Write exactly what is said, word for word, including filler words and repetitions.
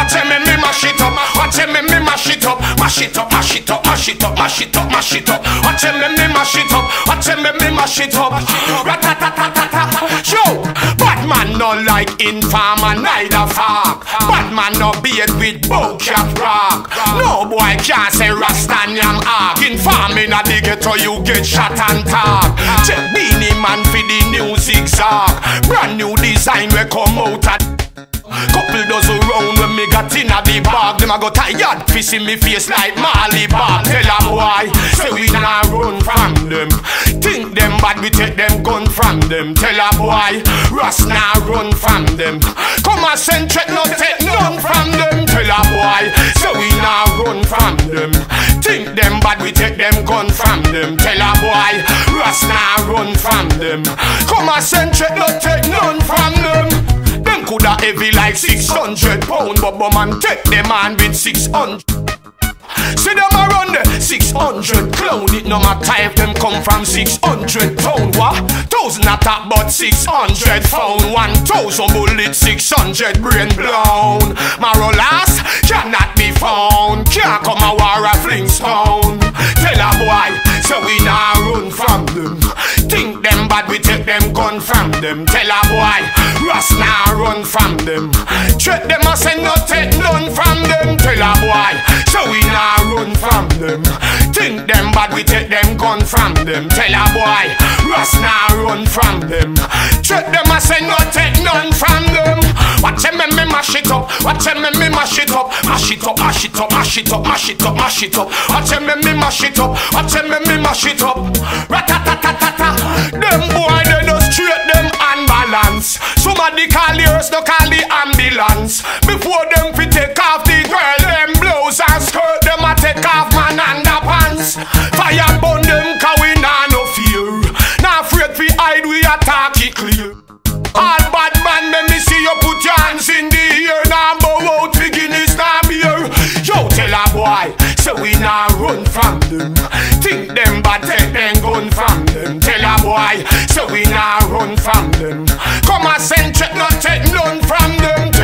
Watch me me mash it up. Watch me me mash it up. Mash it up, mash it up, mash it up, mash it up, mash it up. Watch me me mash it up. Watch me me mash it up. Ratatatatata. Yo, bad man no like informer, neither fuck. Bad man no beard with bullcat rock. No boy can't say Rastanyam ark. Informing at the ghetto you get shot and talk. Check Beenie man for the new zigzag. Brand new design we come out at. Couple dozen round when me got in a the bag. Them a go tired fi see me face like Marley Bob. Tell a boy, say we nah run from them. Think them bad, we take them gun from them. Tell a boy, Ross nah run from them. Come a centric, no take none from them. Tell a boy, say we nah run from them. Think them bad, we take them gun from them. Tell a boy, Ross nah run from them. Come a centric, no take none from them. Them coulda heavy like six hundred pound, but man take them on with six hundred. See them around the six hundred clown. It no matter if them come from six hundred pound. What? Thousand attack but six hundred found. One thousand bullet, six hundred brain blown. Marolas cannot be found. Can't come a war a Flintstone. Tell a boy, so we nah run from them. Think them bad, we take them gun from them. Tell a boy, Ross nah run from them. Treat them as say no take none from them. Tell a boy, so we nah run from them. Think them bad, we take them gun from them. Tell a boy, Ross nah run from them. Treat them as say no take none from them. Watch them me mash it up. Watch them me mash it up. Mash it up, mash it up, mash it up, mash it up, mash it up. Watch them me mash it up. Watch them me mash it up. Ratatatatata. Them boy they just straight them unbalance. Somebody call yours, no call the ambulance. Before them fi take off the girl, them blouse and skirt, them a take off man underpants. Fire burn them cause we nah no fear. Nah afraid fi hide, we attack it clear. All bad man, let me see you put your hands in the air. Nah bow out fi Guinness, nah beer. Yo, tell a boy, so we nah run from them. Think them bad, take them gun from them. Tell a boy, so we nah run from them. Come a centric, not take none from them.